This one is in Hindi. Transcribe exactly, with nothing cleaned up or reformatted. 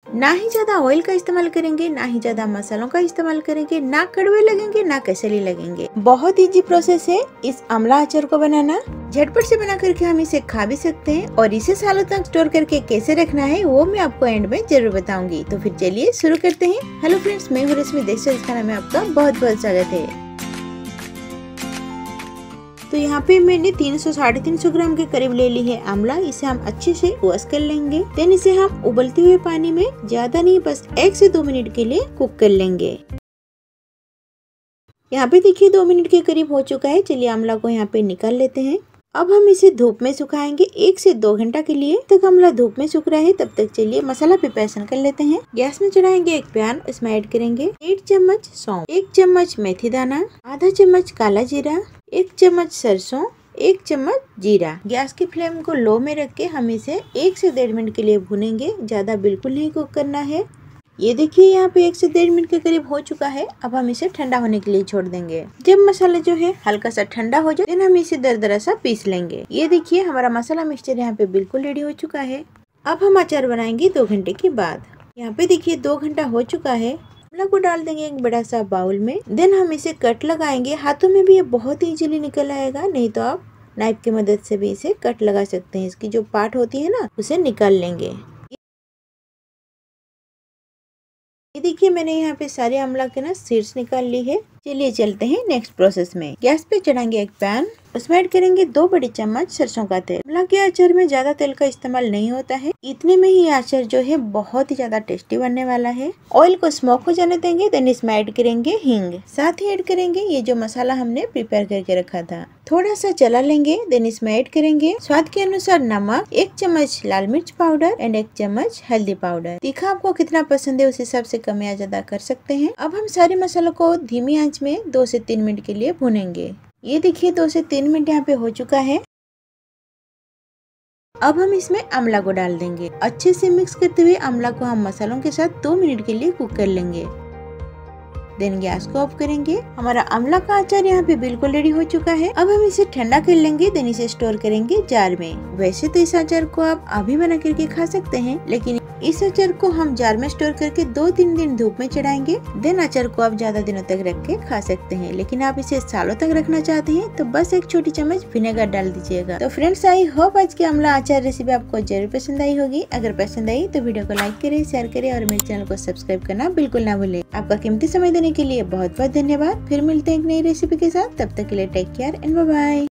ना ही ज्यादा ऑयल का इस्तेमाल करेंगे, ना ही ज्यादा मसालों का इस्तेमाल करेंगे, ना कड़वे लगेंगे ना कसली लगेंगे। बहुत इजी प्रोसेस है इस आंवला अचार को बनाना। झटपट से बना करके हम इसे खा भी सकते हैं और इसे सालों तक स्टोर करके कैसे रखना है वो मैं आपको एंड में जरूर बताऊंगी। तो फिर चलिए शुरू करते हैं। हेलो फ्रेंड्स, मैं हूँ रश्मि, देश से खाना में आपका बहुत बहुत स्वागत है। तो यहाँ पे मैंने तीन सौ साढ़े तीन सौ ग्राम के करीब ले ली है आंवला। इसे हम अच्छे से वॉश कर लेंगे। देन इसे हम उबलते हुए पानी में ज्यादा नहीं, बस एक से दो मिनट के लिए कुक कर लेंगे। यहाँ पे देखिए दो मिनट के करीब हो चुका है। चलिए आंवला को यहाँ पे निकाल लेते हैं। अब हम इसे धूप में सुखाएंगे एक से दो घंटा के लिए। तक आंवला धूप में सूख रहा है तब तक चलिए मसाला प्रिपरेशन कर लेते हैं। गैस में चढ़ाएंगे एक पैन, इसमें ऐड करेंगे एक चम्मच सौंफ, एक चम्मच मेथी दाना, आधा चम्मच काला जीरा, एक चम्मच सरसों, एक चम्मच जीरा। गैस की फ्लेम को लो में रख के हम इसे एक से डेढ़ मिनट के लिए भूनेंगे। ज्यादा बिल्कुल नहीं कुक करना है। ये देखिए यहाँ पे एक से डेढ़ मिनट के करीब हो चुका है। अब हम इसे ठंडा होने के लिए छोड़ देंगे। जब मसाला जो है हल्का सा ठंडा हो जाए फिर हम इसे दरदरा सा पीस लेंगे। ये देखिए हमारा मसाला मिक्सचर यहाँ पे बिल्कुल रेडी हो चुका है। अब हम अचार बनाएंगे दो घंटे के बाद। यहाँ पे देखिए दो घंटा हो चुका है। आंवला को डाल देंगे एक बड़ा सा बाउल में। देन हम इसे कट लगाएंगे। हाथों में भी ये बहुत ही इजीली निकल आएगा, नहीं तो आप नाइफ की मदद से भी इसे कट लगा सकते हैं। इसकी जो पार्ट होती है ना उसे निकाल लेंगे। ये देखिए मैंने यहाँ पे सारे आंवला के ना सीड्स निकाल ली है। चलिए चलते हैं नेक्स्ट प्रोसेस में। गैस पे चढ़ाएंगे एक पैन, उसमें ऐड करेंगे दो बड़ी चम्मच सरसों का तेल। आंवला के अचार में ज्यादा तेल का इस्तेमाल नहीं होता है। इतने में ही अचार जो है बहुत ही ज्यादा टेस्टी बनने वाला है। ऑयल को स्मोक हो जाने देंगे। देन इसमें ऐड करेंगे हींग, साथ ही ऐड करेंगे ये जो मसाला हमने प्रिपेयर करके रखा था। थोड़ा सा चला लेंगे। देन इसमें ऐड करेंगे स्वाद के अनुसार नमक, एक चम्मच लाल मिर्च पाउडर एंड एक चम्मच हल्दी पाउडर। तीखा आपको कितना पसंद है उस हिसाब से कम या ज्यादा कर सकते हैं। अब हम सारे मसालों को धीमी आंच में दो से तीन मिनट के लिए भूनेंगे। ये देखिए दो से तीन मिनट यहाँ पे हो चुका है। अब हम इसमें आंवला को डाल देंगे। अच्छे से मिक्स करते हुए आंवला को हम मसालों के साथ दो मिनट के लिए कुक कर लेंगे। देन गैस को ऑफ करेंगे। हमारा आंवला का अचार यहाँ पे बिल्कुल रेडी हो चुका है। अब हम इसे ठंडा कर लेंगे। देन इसे स्टोर करेंगे जार में। वैसे तो इस अचार को आप अभी बना करके खा सकते हैं, लेकिन इस अचार को हम जार में स्टोर करके दो तीन दिन धूप में चढ़ाएंगे। देन अचार को आप ज्यादा दिनों तक रख के खा सकते हैं। लेकिन आप इसे सालों तक रखना चाहते हैं तो बस एक छोटी चम्मच विनेगर डाल दीजिएगा। तो फ्रेंड्स, आई होप आज की आंवला अचार रेसिपी आपको जरूर पसंद आई होगी। अगर पसंद आई तो वीडियो को लाइक करें, शेयर करें और मेरे चैनल को सब्सक्राइब करना बिल्कुल ना भूलें। आपका कीमती समय देने के लिए बहुत बहुत धन्यवाद। फिर मिलते हैं एक नई रेसिपी के साथ। तब तक के लिए take care and bye bye.